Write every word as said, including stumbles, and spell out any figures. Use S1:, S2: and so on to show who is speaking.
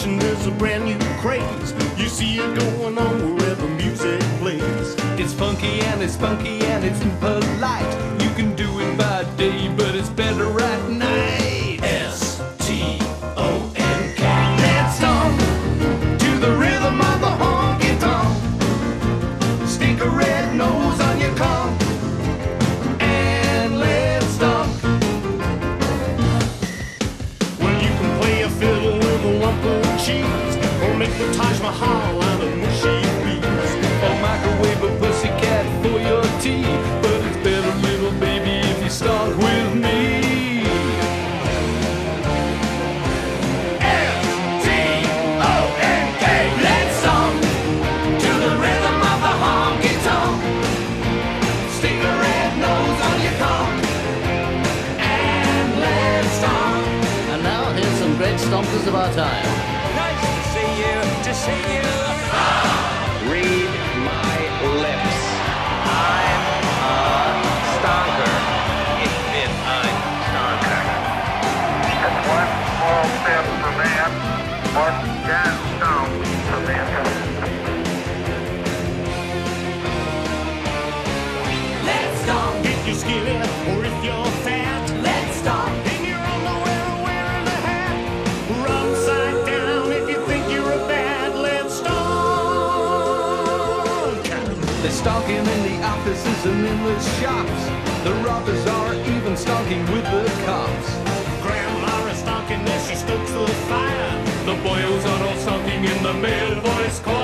S1: generation, there's a brand new craze. You see it going on wherever music plays.
S2: It's funky and it's spunky and it's impolite. You can do it by day, but it's better at night.
S1: S T O N K. Let's stomp to the rhythm of the honky tonk. Stick a red nose on your conch and let's stomp. Well, you can play a fiddle with a lump of cheese, or make the Taj Mahal out of mushy peas,
S2: Or microwave a pussycat for your tea. But it's better, little baby, if you start with me.
S1: S T O N K. Let's stomp to the rhythm of the honky tonk. Stick a red nose on your conch and let's stomp.
S3: And now here's some great stompers of our time.
S4: Nice to see you, to see you. Read my lips. I'm a stonker. Ich bin ein Stonker.
S5: It's one small step for man, one giant stone for mankind.
S1: Let's stomp. If you're skinny or if you're fat, let's stomp. In your underwear or wearing a hat, or upside down if you think you're a bad, let's stomp.
S2: They're stalking in the offices and in the shops. The robbers are even stalking with the cops.
S1: Grandma is stalking as she stokes the fire. The boyos are all stalking in the male voice chorus.